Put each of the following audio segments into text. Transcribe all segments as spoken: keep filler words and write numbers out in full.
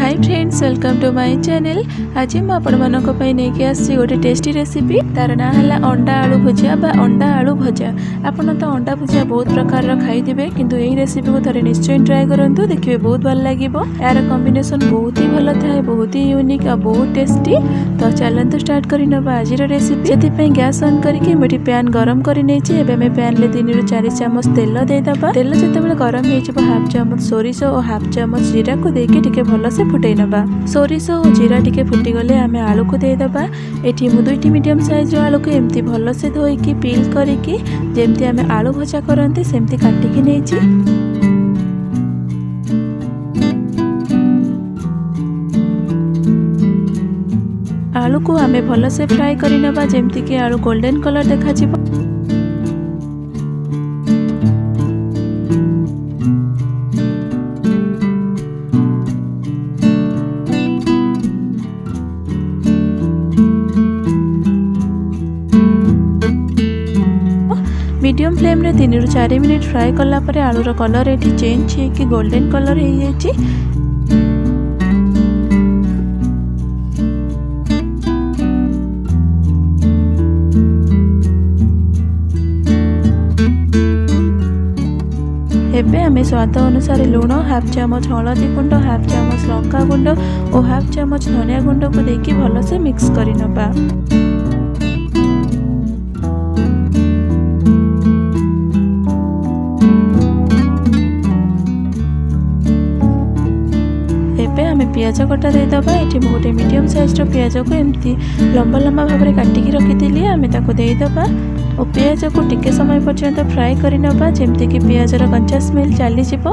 Hi friends, welcome to my channel. आज मैं आपके नहीं आसी गोटे टेस्टी रेसिपी। तार ना है अंडा आलू भुजिया बा अंडा आलू भजा। आपन तो अंडा भुजिया बहुत प्रकार खाईदे, किंतु यही रेसिपी को थोड़े निश्चय ट्राए करूँ, देखिए बहुत भल लगे। यार कॉम्बिनेशन बहुत ही भल था, बहुत ही यूनिक और बहुत टेस्टी। तो चलते स्टार्ट करनवा आज रेसिपी। से गैस ऑन करके मुझे पैन गरम कर पैन में तीन रु चार चामच तेल देदेबा। तेल जिते गरम हो हाफ चामच सोरिष और हाफ चामच जीरा को देके टिके भल से फुटई नबा। सोरिष और जीरा टिके फुटीगले आम आलू को देदेबा। एठी मु दुईटी मीडियम साइज आलू को एमती भल से धोईकी पिल करके जेमती आम आलू भजा करते सेमती काटिकी नेछि। आलू को आम भल से फ्राए करनबा जेमती कि आलू गोल्डन कलर देखा जिवो। मीडियम फ्लेम रे तीन रु चार मिनिट फ्राए कला परे आलूर कलर एठी चेंज होगी गोल्डन कलर हो जाएगी। एबे आमे स्वाद अनुसार लुण, हाफ चामच हलदी गुंड, हाफ चामच लंका गुंड और हाफ चामच धनिया गुंड को देकी भल से मिक्स करनबा। पियाज कटा देदेबा। ये गोटे मीडियम साइज पियाज को एमती लंबा लंबा भाव में काटिकी रखी आम देदेबा और पियाज को टिके समय पर्यंत फ्राए करनबा जेमती कि पियाजर कंचा स्मेल चली जिवो।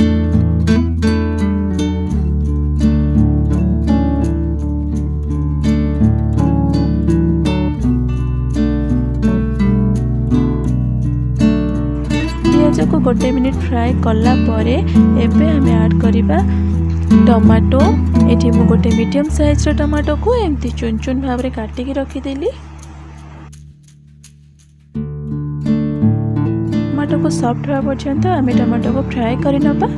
पियाज को गोटे मिनिट फ्राए कला परे एबे हमें ऐड करिबा टमाटो। ये मु गोटे मीडियम साइज टमाटो को एमती चुन चुन भाव में काटिकी रखीदेली। टमाटो को सॉफ्ट होगा पर्यंत आम टमाटो को फ्राए करनबा।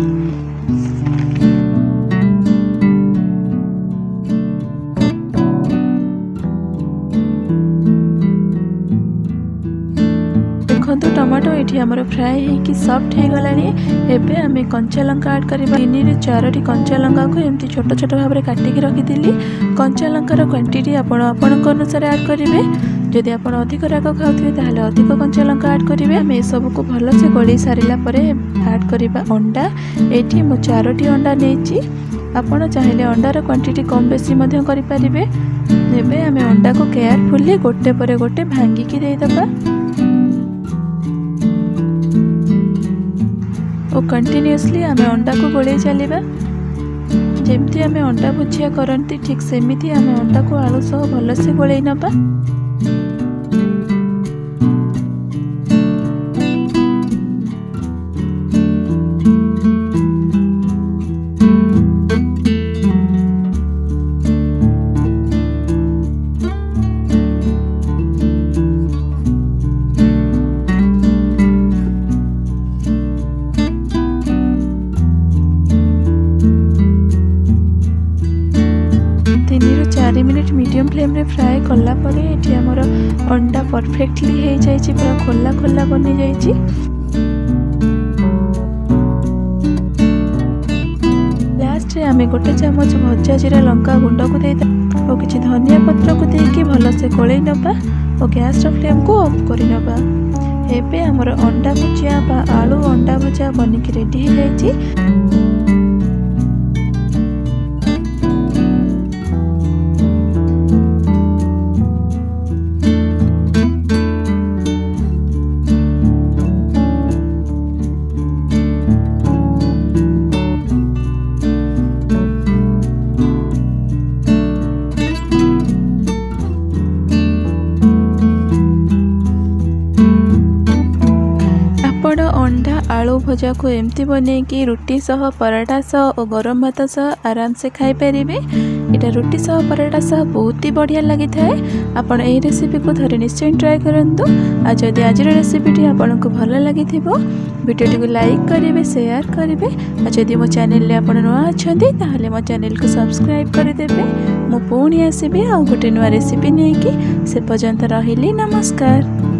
टमाटो ये आमर फ्राए होगी सॉफ्ट हो गलानी। एबे आम कंचा लंका ऐड करबा। तीन रु चार कंचा लंका को एमती छोट छोट भाव में काटिकी रखीदेली। कंचा लंकार क्वांटिटी आपण आपण अनुसार ऐड करेंगे। जदि आप अधिक राग खाऊे ताहले अधिक कंचा लंका ऐड करेंगे। आम ये सब को भल से गोल सारा पर ऐड करवा अंडा। ये मु चारोटी अंडा नहीं, आपड़ चाहिए अंडार क्वांटिटी कम बेसी करें। एबे आम अंडा को केयरफुली गोटे पर गोटे भांगिकी देदेबा और कंटिन्यूअसली आम अंडा को गोले चलवा। जेमती आम अंडा भुजिया करती ठीक सेमिति आम अंडा को आलू सह भल से गोले नबा। चार मिनिट मीडियम फ्लेम रे फ्राए कला परे ये आमर अंडा परफेक्टली हो जाए, पूरा खोला खोला बनी जाए। लास्ट रे आमे गोटे चामच भजा जीरा लंका गुंड को दे और किसी धनिया पत्र को देकी भल से गोले नबा और गैस फ्लेम को ऑफ करनबा। एबे आमर अंडा भुजिया बा आलू अंडा भजा बनिकी रेडी हो जाए। अंडा आलू भजा को एमती बने कि रुटी सह पराठा सह और गरम भात सह आराम से खाई पारे। यहाँ रुटी सह पराठा सह बहुत ही बढ़िया लगी थाए। आपण एही रेसिपी को थरे निश्चय ट्राई करंतु। आ जदि आज रेसिपी आपको भल लगी वीडियो को लाइक करेंगे, शेयर करेंगे। आ जदि मो चैनल ले आपण नुआ अछंती ताहले मो चैनल को सब्सक्राइब करदेवे। मु पुणी आसीबे आ गोटे नुआ रेसिपी नहीं कि से पर्यंत रहिली। नमस्कार।